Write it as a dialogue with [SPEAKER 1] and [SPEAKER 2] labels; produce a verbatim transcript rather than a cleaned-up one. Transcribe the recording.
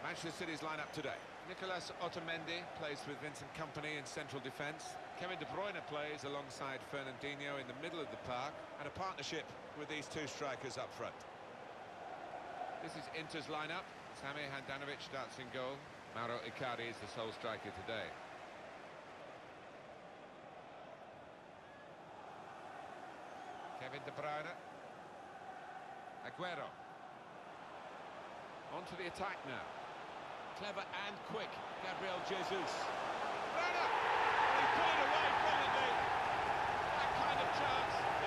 [SPEAKER 1] Manchester City's lineup today.
[SPEAKER 2] Nicolas Otamendi plays with Vincent Kompany in central defence. Kevin De Bruyne plays alongside Fernandinho in the middle of the park.
[SPEAKER 1] And a partnership with these two strikers up front.
[SPEAKER 2] This is Inter's lineup. Sami Handanovic starts in goal. Mauro Icardi is the sole striker today. Kevin De Bruyne. Aguero. On to the attack now. Clever and quick, Gabriel Jesus. Bruyne! He put it away brilliantly. That kind of chance